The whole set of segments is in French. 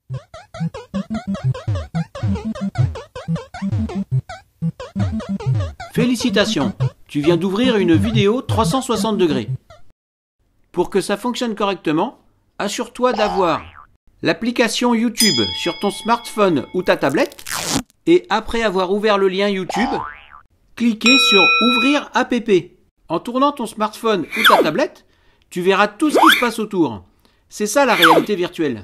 Félicitations, tu viens d'ouvrir une vidéo 360 degrés. Pour que ça fonctionne correctement, assure-toi d'avoir l'application YouTube sur ton smartphone ou ta tablette et après avoir ouvert le lien YouTube, cliquez sur Ouvrir app. En tournant ton smartphone ou ta tablette, tu verras tout ce qui se passe autour. C'est ça la réalité virtuelle.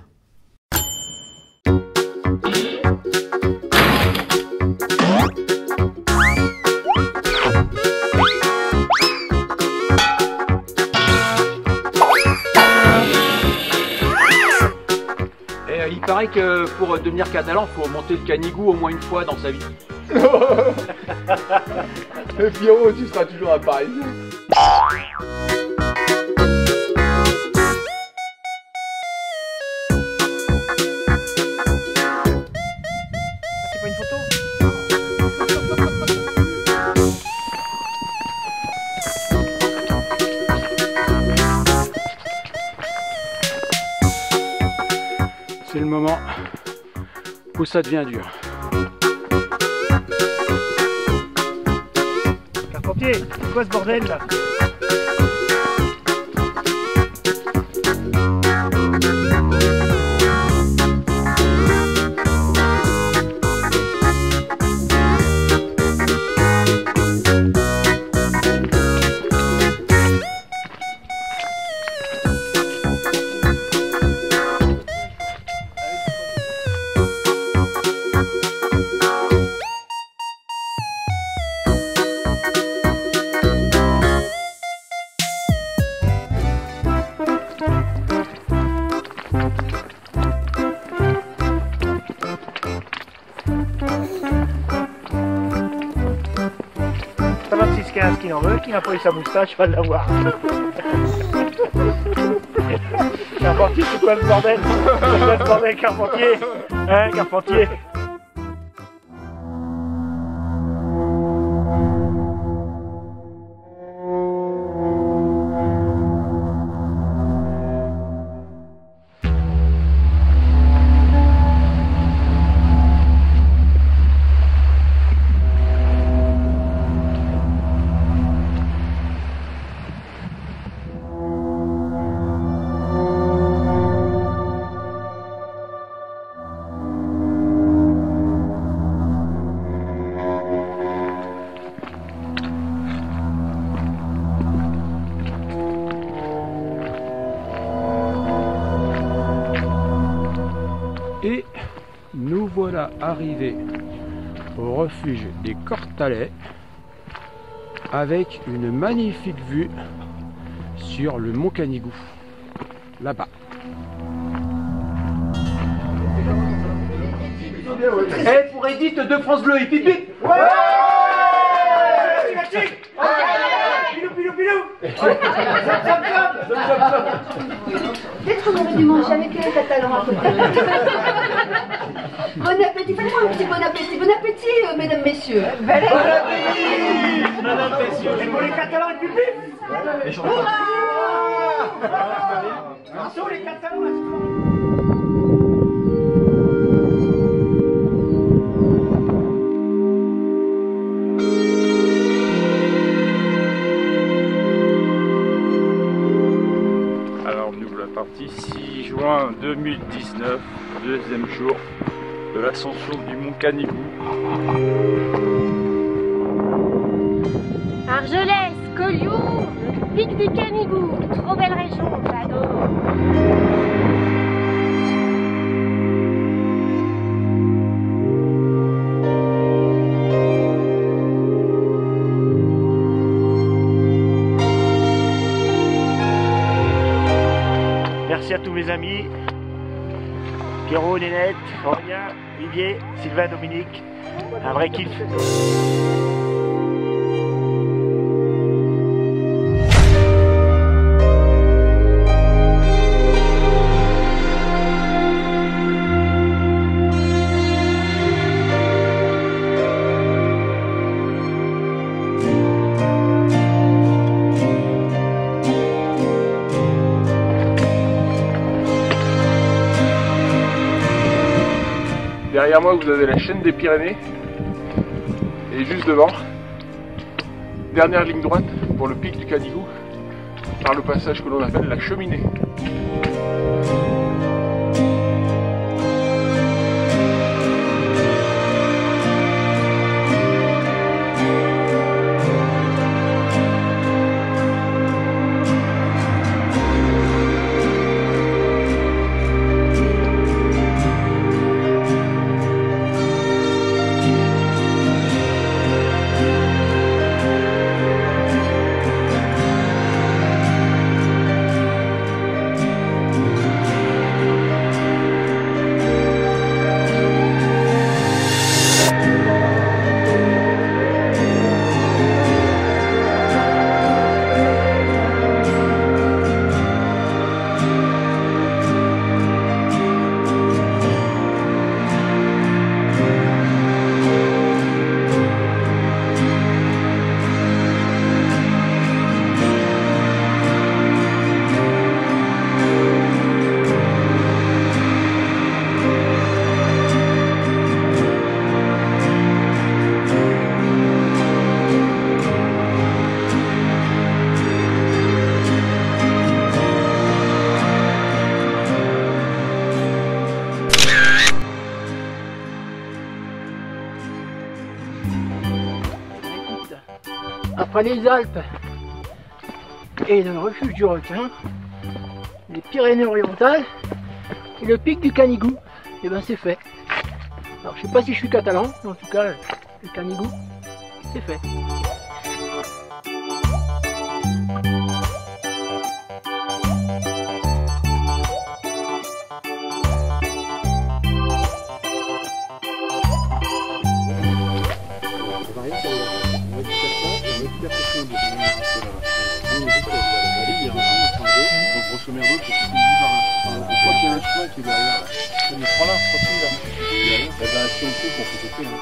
Il paraît que pour devenir catalan, il faut monter le Canigou au moins une fois dans sa vie. Pierrot, tu seras toujours à Paris. C'est pas une photo? C'est le moment où ça devient dur. Carpentier, c'est quoi ce bordel là? Ça va, 6-15 qui en veut, qui n'a pas eu sa moustache, va l'avoir. Carpentier, c'est quoi ce bordel? C'est quoi ce bordel, Carpentier? Hein, Carpentier? Et nous voilà arrivés au refuge des Cortalais avec une magnifique vue sur le mont Canigou, là-bas. Eh, pour Edith de France Bleu et pipi. Ouais. Peut-être qu'on aurait dû manger avec les catalans à côté. Bon appétit, faites-moi un petit bon appétit, mesdames, messieurs. Bon appétit, madame, messieurs. Et pour les catalans et pipi. Hurrah! Attention les catalans, Parti 6 juin 2019, deuxième jour de l'ascension du mont Canigou. Argelès, Collioure, le pic du Canigou, trop belle région, j'adore. Merci à tous mes amis, Pierrot, Nénette, Aurélien, Olivier, Sylvain, Dominique, un vrai kiff. Derrière moi, vous avez la chaîne des Pyrénées. Et juste devant, dernière ligne droite pour le pic du Canigou, par le passage que l'on appelle la cheminée. Après les Alpes et le refuge du requin, les Pyrénées-Orientales et le pic du Canigou, et ben c'est fait. Alors je sais pas si je suis catalan, mais en tout cas le Canigou, c'est fait. Grosso merdo, c'est tout par là. Je crois qu'il y a un chemin qui est derrière là. Je me prends là, je crois que c'est là. Derrière, eh ben, si on coupe, on peut couper.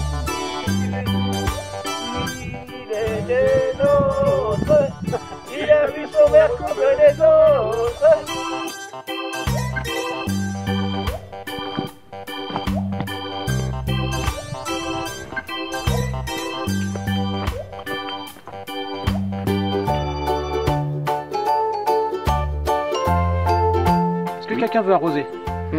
Il est des nôtres, il a vu son verre contre les autres. Est-ce que quelqu'un veut arroser?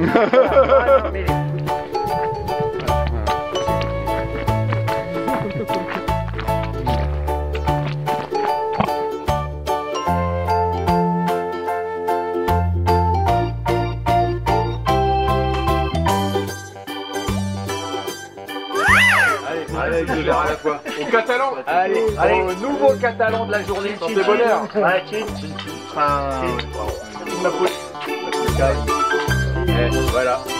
Allez, deux verres à la fois. Au catalan. Allez, au nouveau catalan de la journée. Santé bonheur. Ouais, chin. Voilà.